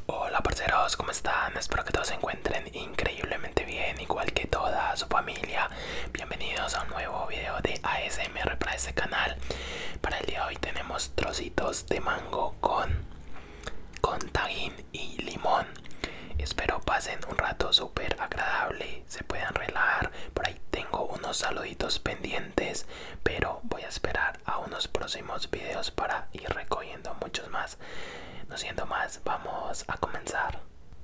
Hola parceros, ¿cómo están? Espero que todos se encuentren increíblemente bien, igual que toda su familia. Bienvenidos a un nuevo video de ASMR para este canal. Para el día de hoy tenemos trocitos de mango con tajín y limón. Espero pasen un rato súper agradable, se puedan relajar. Por ahí tengo unos saluditos pendientes, pero voy a esperar a unos próximos videos para ir recogiendo muchos más. No siendo más, vamos a comenzar.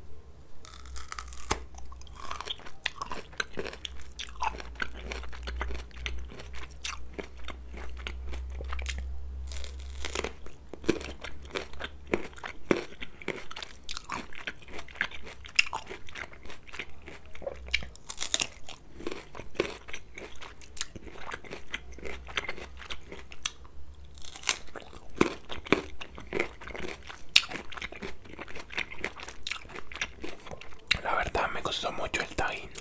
La verdad me gustó mucho el tajín.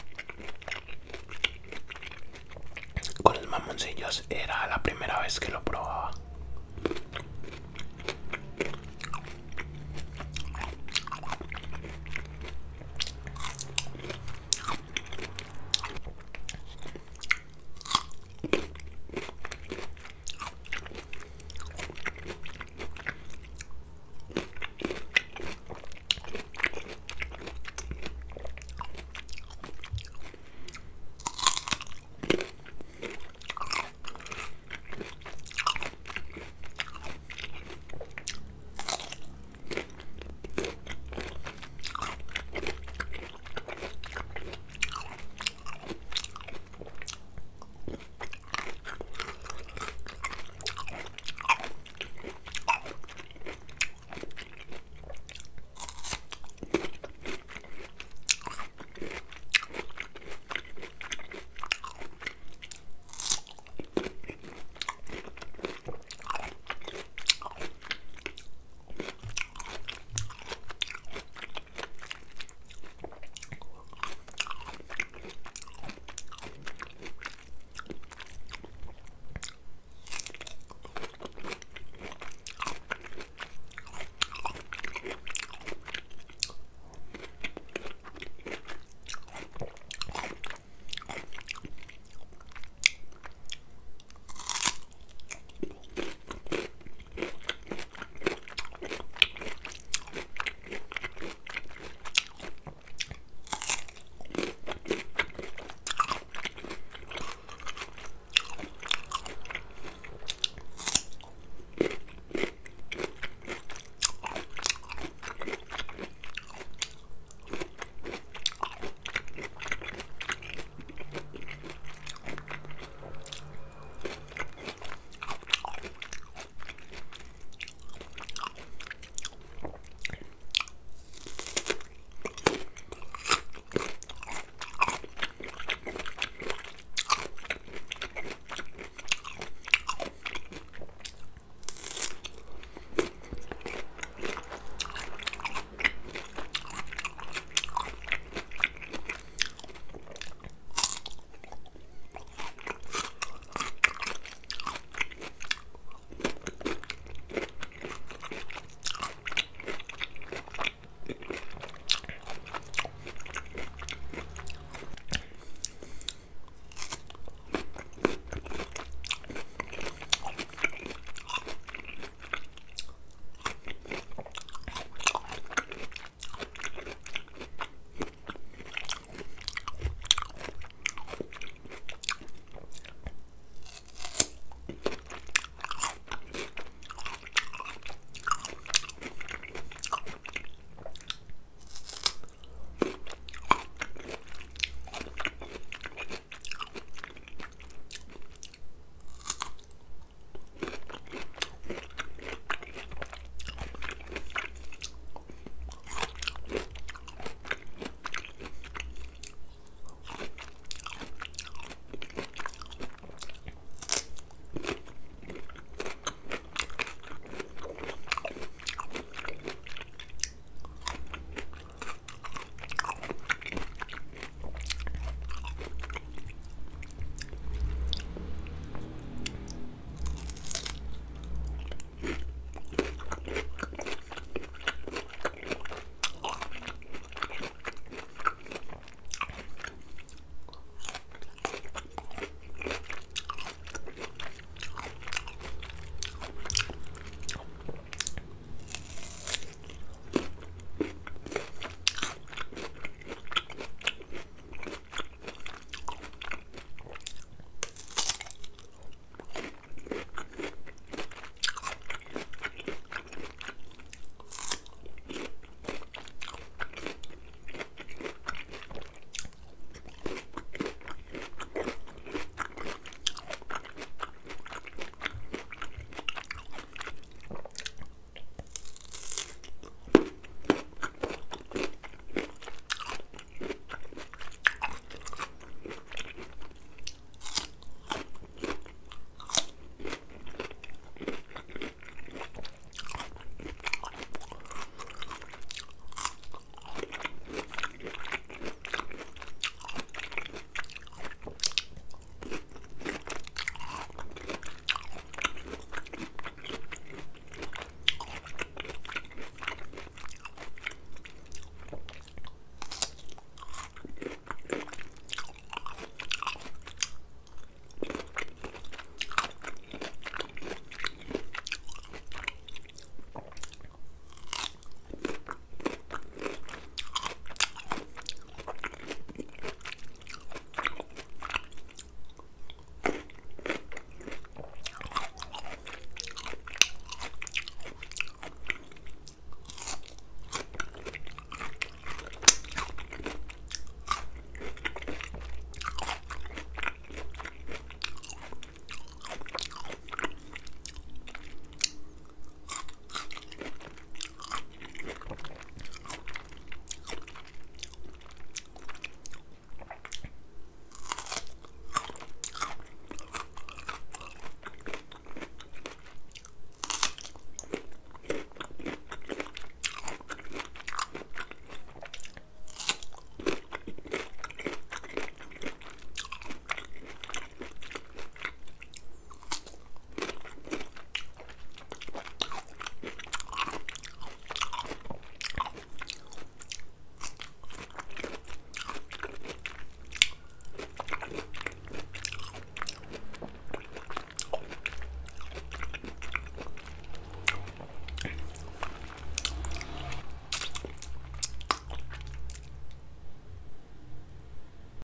Con los mamoncillos era la primera vez que lo